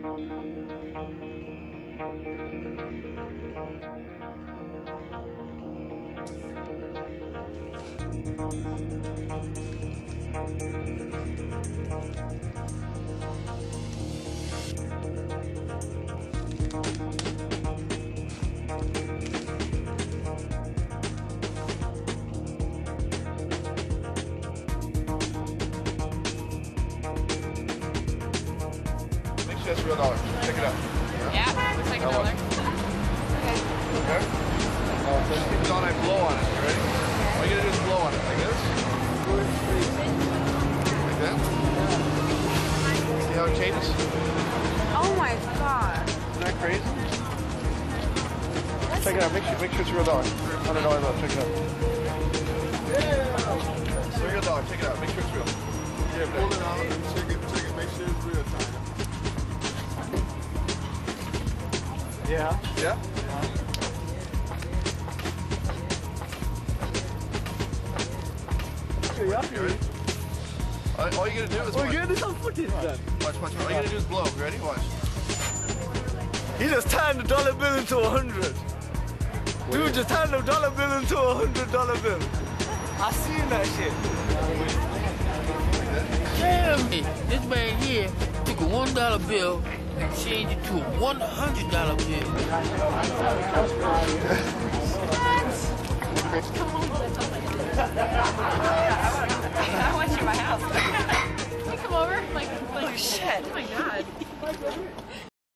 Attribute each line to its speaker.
Speaker 1: That's real dollars. Check it out.
Speaker 2: Yeah, looks like $1. Okay.
Speaker 1: Okay? Just keep it on and blow on it. You ready? All you gotta do is blow on it like this. Like that. See how it changes?
Speaker 2: Oh my god.
Speaker 1: Isn't that crazy? Check it out. Make sure it's real dollar. $100 bill. Check it out. Yeah. It's real dollar. Check it out. Make sure it's real.
Speaker 3: Pull it out. Check it. Make sure it's real time.
Speaker 1: Yeah. Yeah?
Speaker 3: Okay, y'all ready?
Speaker 1: All you gotta do is
Speaker 3: We're getting some footage done.
Speaker 1: Watch. All you gotta do is blow. Ready? Watch.
Speaker 3: He just turned the dollar bill into 100. Dude just turned the dollar bill into $100 bill. I seen that shit.
Speaker 4: Damn! Hey, this man here took a $1 bill and changed it to a $100 bill.